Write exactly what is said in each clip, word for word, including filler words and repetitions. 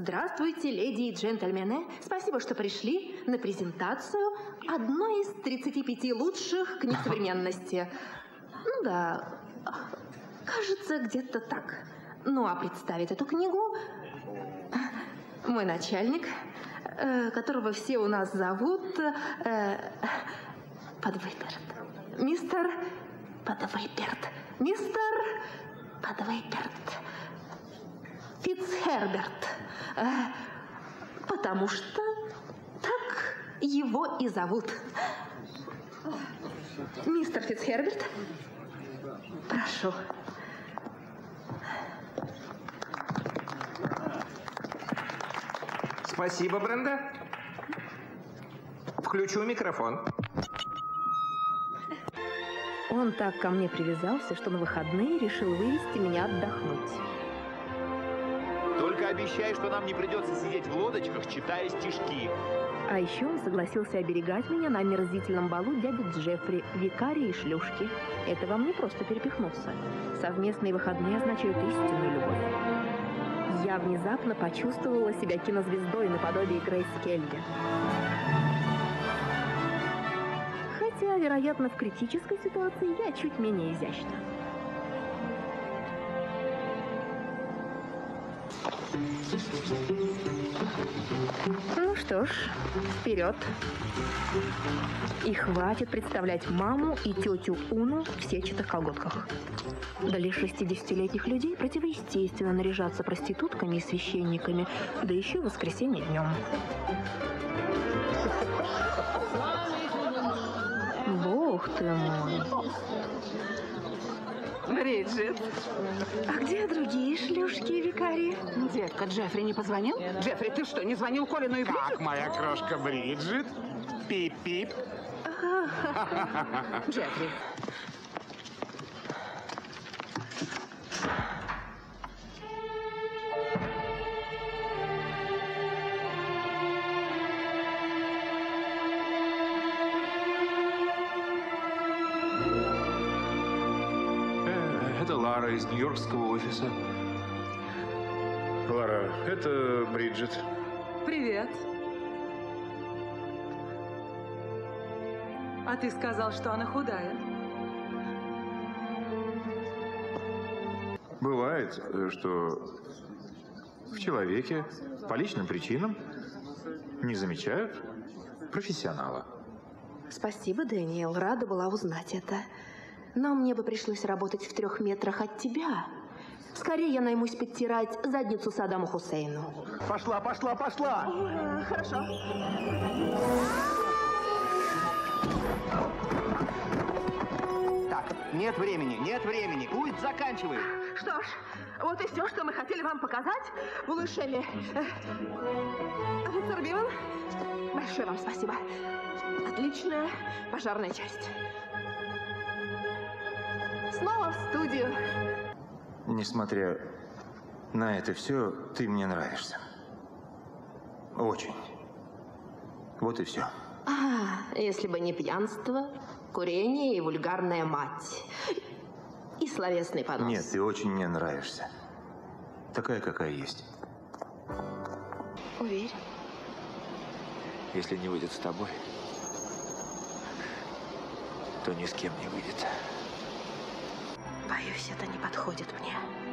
Здравствуйте, леди и джентльмены. Спасибо, что пришли на презентацию одной из тридцати пяти лучших книг современности. Ну да, кажется, где-то так. Ну а представит эту книгу мой начальник, которого все у нас зовут э, Подвыперт. Мистер Подвыперт. Мистер Подвыперт. Фицхерберт. Э, потому что так его и зовут. Мистер Фицхерберт, прошу. Спасибо, Бренда. Включу микрофон. Он так ко мне привязался, что на выходные решил вывести меня отдохнуть. Только обещай, что нам не придется сидеть в лодочках, читая стишки. А еще он согласился оберегать меня на омерзительном балу дяди Джеффри, викария и шлюшки. Это вам не просто перепихнуться. Совместные выходные означают истинную любовь. Я внезапно почувствовала себя кинозвездой наподобие Грейс Келли. Хотя, вероятно, в критической ситуации я чуть менее изящна. Ну что ж, вперед. И хватит представлять маму и тетю Уну в сетчатых колготках. Для шестидесятилетних людей противоестественно наряжаться проститутками и священниками, да еще в воскресенье днем. Бог ты мой. Бриджит. А где другие шлюшки и викарии? Детка, Джеффри не позвонил? Джеффри, ты что, не звонил Колину и Бриджит? Как моя крошка Бриджит? Пип-пип. Джеффри. Это Лара из нью-йоркского офиса. Лара, это Бриджит. Привет. А ты сказал, что она худая. Бывает, что в человеке по личным причинам не замечают профессионала. Спасибо, Дэниел. Рада была узнать это. Но мне бы пришлось работать в трех метрах от тебя. Скорее я наймусь подтирать задницу Саддаму Хусейну. Пошла, пошла, пошла! Э, хорошо. Так, нет времени, нет времени. Уит, заканчивай. Что ж, вот и все, что мы хотели вам показать в Луишеле. Офицер Биван, большое вам спасибо. Отличная пожарная часть. Снова в студию. Несмотря на это все, ты мне нравишься. Очень. Вот и все. А, если бы не пьянство, курение и вульгарная мать. И словесный понос. Нет, ты очень мне нравишься. Такая, какая есть. Уверен. Если не выйдет с тобой, то ни с кем не выйдет. Боюсь, это не подходит мне.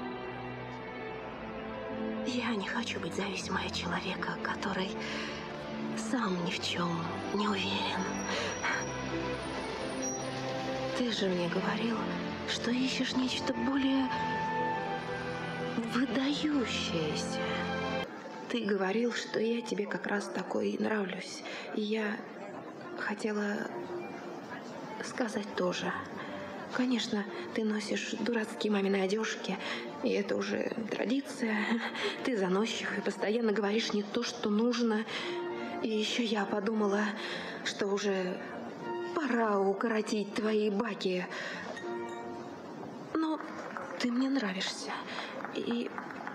Я не хочу быть зависимой от человека, который сам ни в чем не уверен. Ты же мне говорил, что ищешь нечто более выдающееся. Ты говорил, что я тебе как раз такой и нравлюсь. И я хотела сказать тоже. Конечно, ты носишь дурацкие мамины одежки, и это уже традиция. Ты заносчив и постоянно говоришь не то, что нужно. И еще я подумала, что уже пора укоротить твои баки. Но ты мне нравишься. И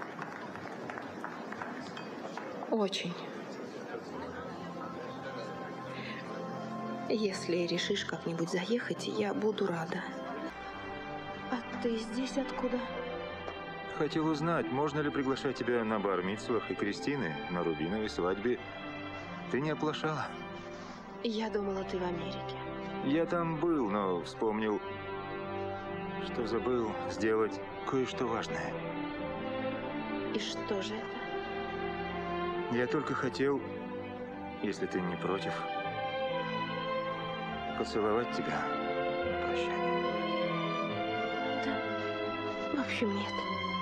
очень. Если решишь как-нибудь заехать, я буду рада. А ты здесь откуда? хотел узнать, можно ли приглашать тебя на бар-мицвах и крестины, на рубиновой свадьбе. Ты не оплошала? Я думала, ты в Америке. Я там был, но вспомнил, что забыл сделать кое-что важное. И что же это? Я только хотел, если ты не против, поцеловать тебя на прощание. Да. В общем, нет.